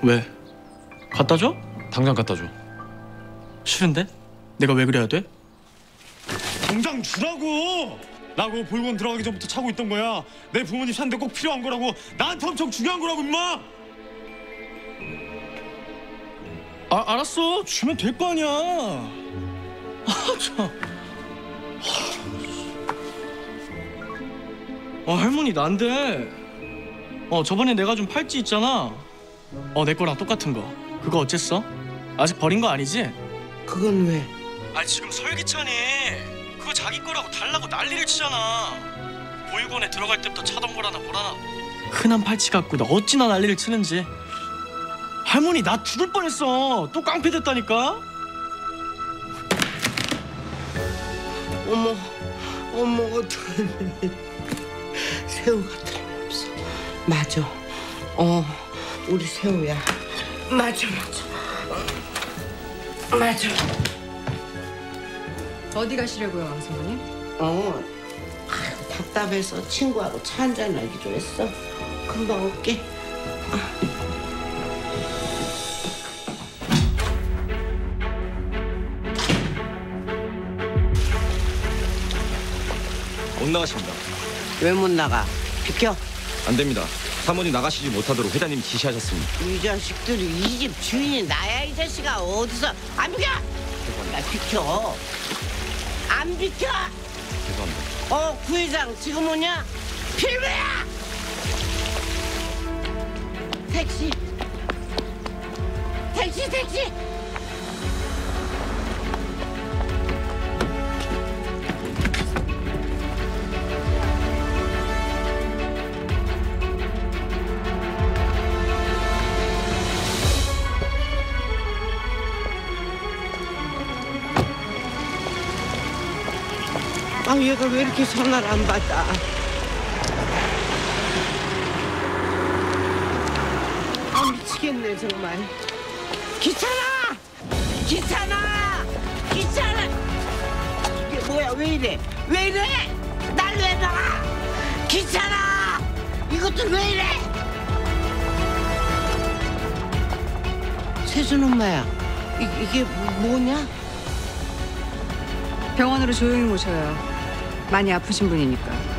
왜? 갖다 줘? 당장 갖다 줘. 싫은데? 내가 왜 그래야 돼? 당장 주라고! 나 그거 보육원 들어가기 전부터 차고 있던 거야. 내 부모님 사는데 꼭 필요한 거라고. 나한테 엄청 중요한 거라고, 임마! 알았어. 주면 될 거 아니야. 참. 할머니 난데. 저번에 내가 준 팔찌 있잖아. 내 거랑 똑같은 거. 그거 어쨌어? 아직 버린 거 아니지? 그건 왜? 지금 설기찬이 그거 자기 거라고 달라고 난리를 치잖아. 보육원에 들어갈 때부터 차던 거라나 뭐라나. 흔한 팔찌 갖고 나 어찌나 난리를 치는지. 할머니 나 죽을 뻔했어. 또 깡패 됐다니까. 어머 어떡하니. 새우가 틀림없어. 맞아. 우리 새우야. 맞아. 어디 가시려고요, 왕 선생님? 답답해서 친구하고 차 한잔 하기로 했어. 금방 올게. 못 나가십니다. 왜 못 나가? 비켜. 안 됩니다. 사모님 나가시지 못하도록 회장님 지시하셨습니다. 이 자식들이 이 집 주인이 나야. 이 자식아. 어디서 안 비켜? 나 비켜. 안 비켜. 죄송합니다. 부회장 지금 오냐? 필배야. 택시. 얘가 왜 이렇게 전화를 안 받아? 미치겠네 정말. 귀찮아! 이게 뭐야? 왜 이래? 날 왜 봐? 귀찮아! 이것들 왜 이래? 세준 엄마야, 이게 뭐냐? 병원으로 조용히 모셔요. 많이 아프신 분이니까.